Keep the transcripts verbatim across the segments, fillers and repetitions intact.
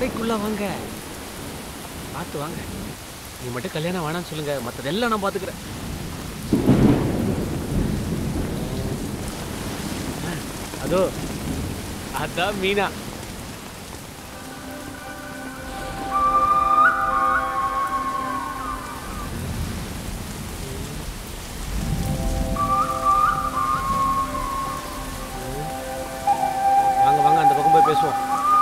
அறைக்குள்ள வாங்க, பார்த்து வாங்க. நீ மட்டும் கல்யாணம் வேணான்னு சொல்லுங்க, மற்றதெல்லாம் நான் பார்த்துக்கிறேன். அதோ அதான் மீனா. வாங்க வாங்க, அந்த பக்கம் போய் பேசுவோம்.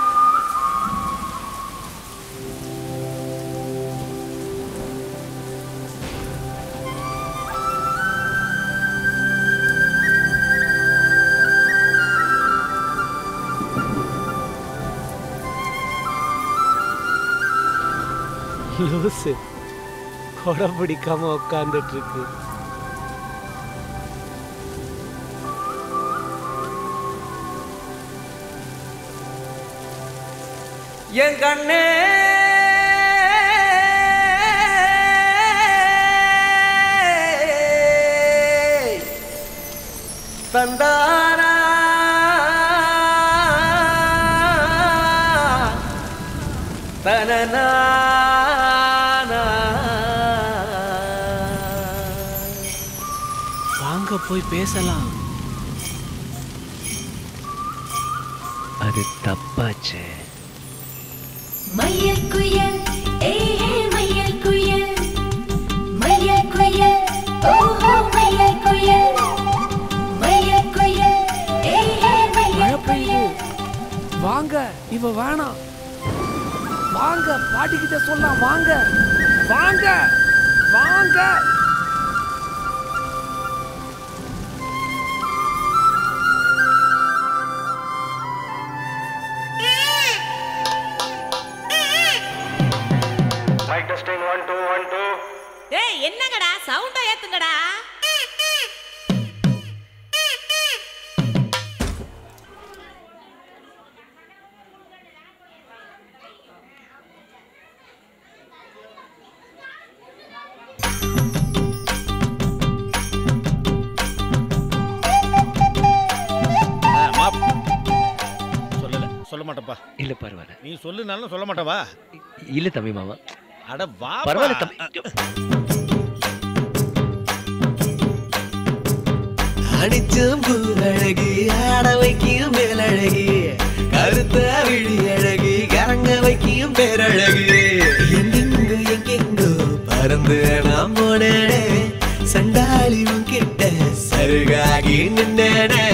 லூசு கொடை பிடிக்காம உட்காந்துட்டு இருக்கு. என் கண்ணே தந்தாரா தனனா வாங்க போய் பேசலாம். அது தப்பாச்சு. மயில் குயில் ஏஹே மயில் குயில் மயில் குயில் ஓஹோ மயில் குயில் மயில் குயில் ஏஹே மயில் குயில். வாங்க, இவ வேணாம். வாங்க, பாட்டிக்கிட்ட சொல்லலாம். வாங்க வாங்க வாங்க. Mike testing one two one two. ஏய் என்னங்கடா சவுண்ட ஏத்துங்கடா. சொல்லல சொல்ல மாட்டப்பா. இல்ல பரவாயில்ல, நீ சொல்லுனாலும் சொல்ல மாட்டவா? இல்ல தம்பி மாமா. அட வா பரவாயில்ல தம்பி. அடிச்சும் பூரழகி ஆட வைக்கும் மேலழகி கருத்த விழி அழகி கரங்க வைக்கும் பேரழகி எங்கெங்கு எங்கெங்கோ பறந்து நாம் போனேனே சண்டாளி கிட்ட சருகாகி நின்னேனே.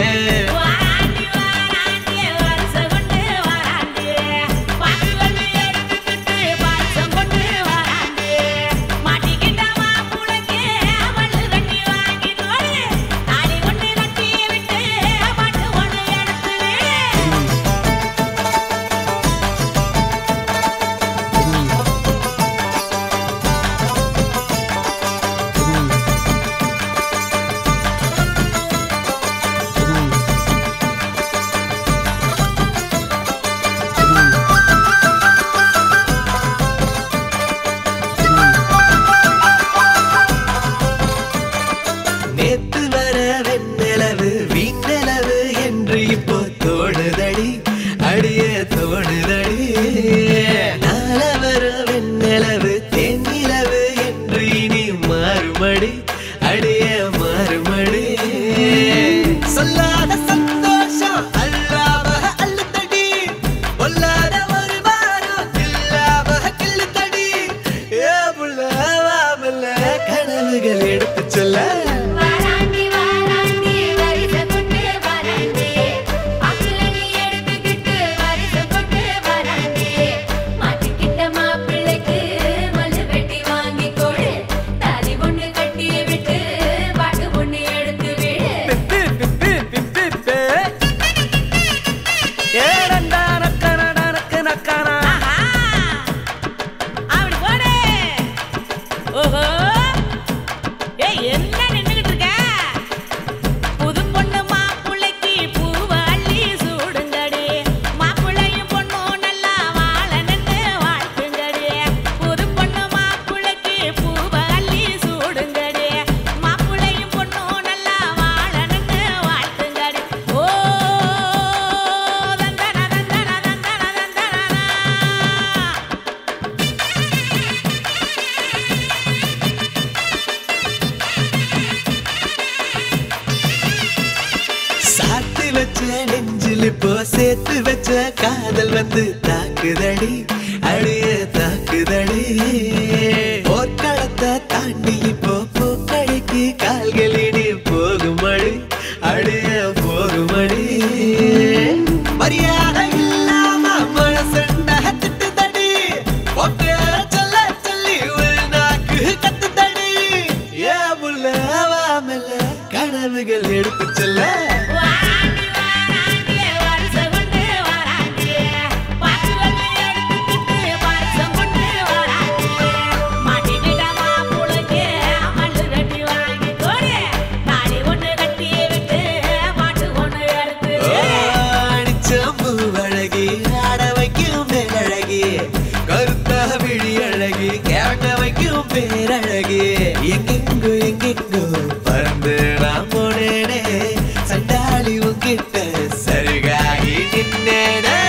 நேத்து வர வெண்ணிலவு வீண்ணிலவு என்று இப்போ தோணுதடி அடிய தோணுதடி. நாள வர வெண்ணிலவு தென்னிலவு என்று இனி மாறுமடி அடிய மாறுமடி. சொல்லாத சந்தோஷம் அல்லாம அள்ளுத்தடி பொல்லாத ஒரு வாரம் இல்லாம கிள்ளுத்தடி. ஏ புள்ள வாமல்ல கனவுகள் எடுத்து சொல்ல வாராண்டி வாராண்டி வரிசை கொண்டு வாராண்டி அக்கிலனி எடுத்துக்கிட்டு வரிசை கொண்டு வாராண்டி மாட்டிக்கிட்ட மாப்பிள்ளைக்கு மல்லு வெட்டி வாங்கி கொடு தாலி ஒண்ணு கட்டி விட்டு பாட்டு ஒண்ணு எடுத்து விடு. ஏடண்டா நக்கன நக்க நக்கனா அப்படி போடு. ஓஹோ ஏய் என்ன நின்னுகிட்டு இருக்க? புது பொண்ணு மாப்பிள்ளைக்கு பூவை அள்ளி சூடுங்கடி. மாப்பிள்ளையும் பொண்ணும் நல்லா வாழணுன்னு வாழ்த்துங்கடி. புது பொண்ணு மாப்பிள்ளைக்கு பூவை அள்ளி சூடுங்கடி. மாப்பிள்ளையும் பொண்ணும் நல்லா வாழணுன்னு வாழ்த்துங்கடி. ஓ தந்தன தந்தன தந்தன தந்தன வச்ச நெஞ்சில் இப்போ சேர்த்து வச்ச காதல் வந்து தாக்குதடி அடிய தாக்குதடி போர்க்களத்தை தாண்டி இப்போ பூக்கடைக்கு கால்களிடி போகுமடி அடிய போகுமடி மரியாதை இல்லாம மனசண்ட திட்டுதடி ஒப்பே சொல்ல சொல்லி நாக்கு கத்துதடி ஏ புள்ள வாமல கனவுகள் எடுத்து செல்ல வாராண்டி வாராண்டி வருஷம் கொண்டு வாராண்டி பாத்து வந்து எடுத்துக்கிட்டு வருஷம் கொண்டு வாராண்டி மாட்டிக்கிட்ட மாப்புளுக்கு மல்லு கட்டி வாங்கி கொடு தாலி ஒண்ணு கட்டி விட்டு மாட்டு ஒண்ணு எடுத்து அடிச்சம்பு அழகி ஆட வைக்கும் மேலழகி கருத்தா விழி அழகி கேட்ட வைக்கும் பேரழகி எங்கெங்கோ எங்கெங்கோ பறந்து நான் போனேனே சண்டாளி உங்கிட்ட சருகாகி நின்னேனே